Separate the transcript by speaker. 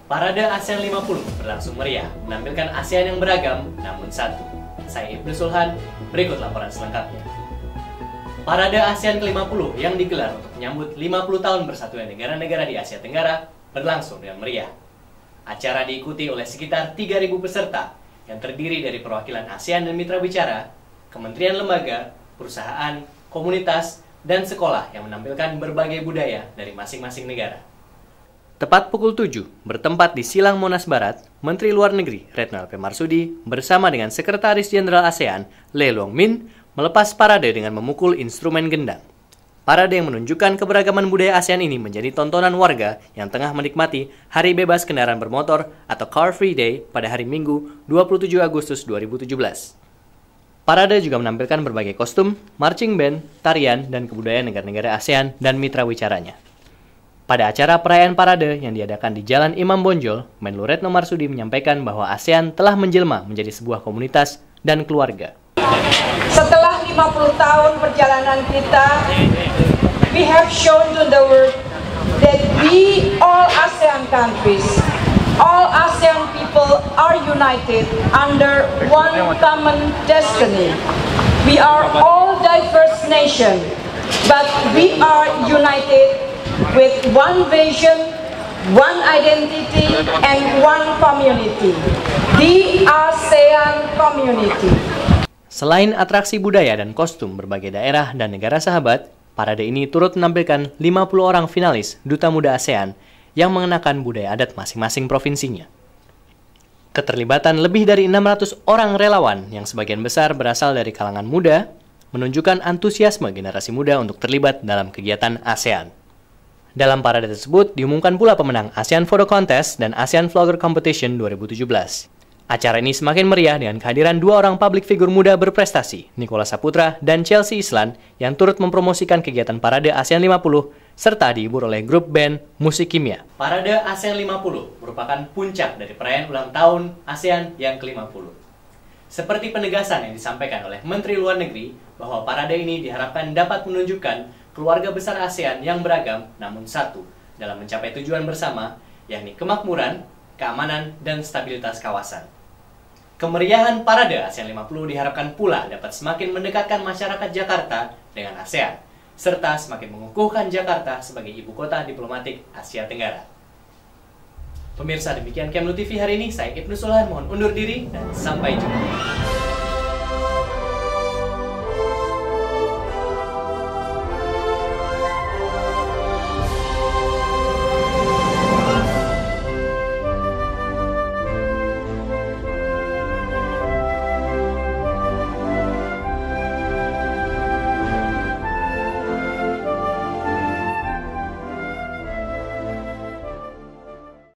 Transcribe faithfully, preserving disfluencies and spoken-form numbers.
Speaker 1: Parade ASEAN lima puluh berlangsung meriah, menampilkan ASEAN yang beragam namun satu. Saya Ibnu Sulhan, berikut laporan selengkapnya. Parade ASEAN ke lima puluh yang digelar untuk menyambut lima puluh tahun bersatunya negara-negara di Asia Tenggara berlangsung dengan meriah. Acara diikuti oleh sekitar tiga ribu peserta yang terdiri dari perwakilan ASEAN dan mitra bicara, kementerian lembaga, perusahaan, komunitas, dan sekolah yang menampilkan berbagai budaya dari masing-masing negara. Tepat pukul tujuh, bertempat di Silang Monas Barat, Menteri Luar Negeri Retno L P Marsudi bersama dengan Sekretaris Jenderal ASEAN Lee Luong Min melepas parade dengan memukul instrumen gendang. Parade yang menunjukkan keberagaman budaya ASEAN ini menjadi tontonan warga yang tengah menikmati Hari Bebas Kendaraan Bermotor atau Car Free Day pada hari Minggu dua puluh tujuh Agustus dua ribu tujuh belas. Parade juga menampilkan berbagai kostum, marching band, tarian, dan kebudayaan negara-negara ASEAN dan mitra wicaranya. Pada acara perayaan parade yang diadakan di Jalan Imam Bonjol, Menlu Retno Marsudi menyampaikan bahwa ASEAN telah menjelma menjadi sebuah komunitas dan keluarga.
Speaker 2: Setelah lima puluh tahun perjalanan kita, we have shown to the world that we all ASEAN countries, all ASEAN people are united under one common destiny. We are all diverse nations, but we are united with one vision, one identity, and one community, the ASEAN Community.
Speaker 1: Selain atraksi budaya dan kostum berbagai daerah dan negara sahabat, parade ini turut menampilkan lima puluh orang finalis Duta Muda ASEAN yang mengenakan budaya adat masing-masing provinsinya. Keterlibatan lebih dari enam ratus orang relawan yang sebagian besar berasal dari kalangan muda menunjukkan antusiasme generasi muda untuk terlibat dalam kegiatan ASEAN. Dalam parade tersebut diumumkan pula pemenang ASEAN Photo Contest dan ASEAN Vlogger Competition dua ribu tujuh belas. Acara ini semakin meriah dengan kehadiran dua orang publik figur muda berprestasi, Nicholas Saputra dan Chelsea Islan, yang turut mempromosikan kegiatan parade ASEAN lima puluh, serta dihibur oleh grup band Musik Kimia. Parade ASEAN lima puluh merupakan puncak dari perayaan ulang tahun ASEAN yang ke lima puluh. Seperti penegasan yang disampaikan oleh Menteri Luar Negeri, bahwa parade ini diharapkan dapat menunjukkan keluarga besar ASEAN yang beragam namun satu dalam mencapai tujuan bersama, yakni kemakmuran, keamanan, dan stabilitas kawasan. Kemeriahan parade ASEAN lima puluh diharapkan pula dapat semakin mendekatkan masyarakat Jakarta dengan ASEAN, serta semakin mengukuhkan Jakarta sebagai ibu kota diplomatik Asia Tenggara. Pemirsa, demikian Kemlu T V hari ini. Saya Ibnu Sulhan, mohon undur diri dan sampai jumpa.